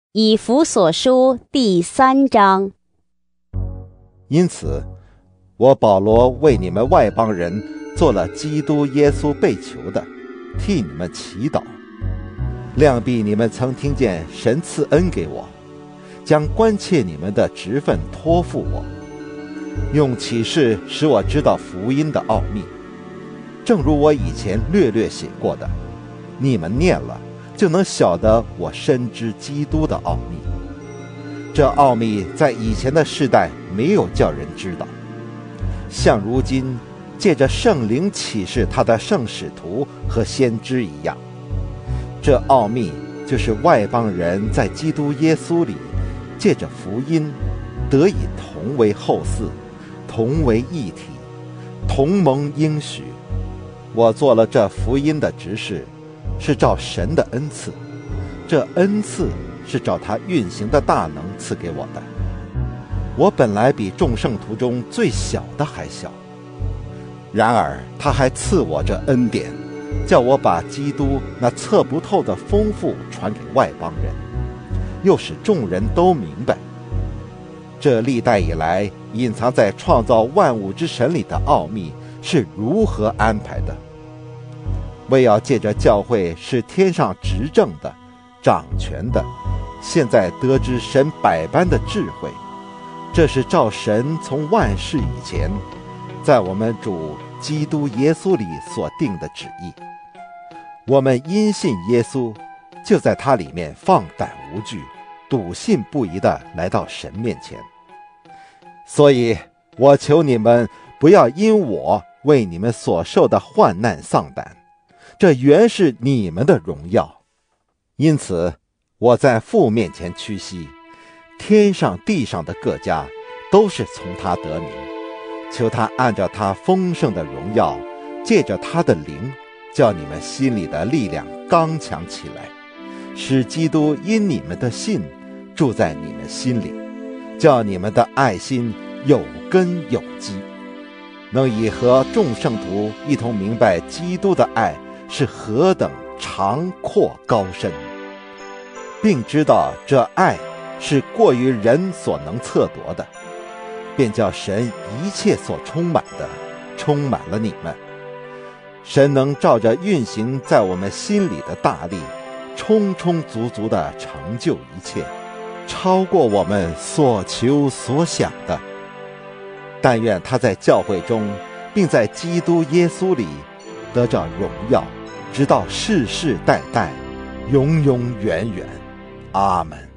以弗所书第3章。 因此，我保罗为你们外邦人做了基督耶稣被囚的，替你们祈祷。量必你们曾听见神赐恩给我，将关切你们的职分托付我，用启示使我知道福音的奥秘，正如我以前略略写过的，你们念了就能晓得我深知基督的奥秘。这奥秘在以前的世代没有叫人知道，像如今借着圣灵启示他的圣使徒和先知一样。这奥秘就是外邦人在基督耶稣里借着福音得以同为后嗣，同为一体，同蒙应许。我做了这福音的执事，是照神的恩赐，这恩赐是照他运行的大能赐给我的。我本来比众圣徒中最小的还小，然而他还赐我这恩典，叫我把基督那测不透的丰富传给外邦人，又使众人都明白，这历代以来隐藏在创造万物之神里的奥秘是如何安排的，为要借着教会是天上执政的、掌权的，现在得知神百般的智慧。这是照神从万事以前在我们主基督耶稣里所定的旨意。我们因信耶稣，就在他里面放胆无惧，笃信不疑地来到神面前。所以我求你们不要因我为你们所受的患难丧胆，这原是你们的荣耀。因此我在父面前屈膝，天上地上的各家都是从他得名，求他按照他丰盛的荣耀，借着他的灵，叫你们心里的力量刚强起来，使基督因你们的信住在你们心里，叫你们的爱心有根有基，能以和众圣徒一同明白基督的爱是何等长阔高深，并知道这爱是过于人所能测夺的，便叫神一切所充满的充满了你们。神能照着运行在我们心里的大力，充充足足地成就一切，超过我们所求所想的。但愿他在教会中，并在基督耶稣里得着荣耀，直到世世代代，永永远远。阿们。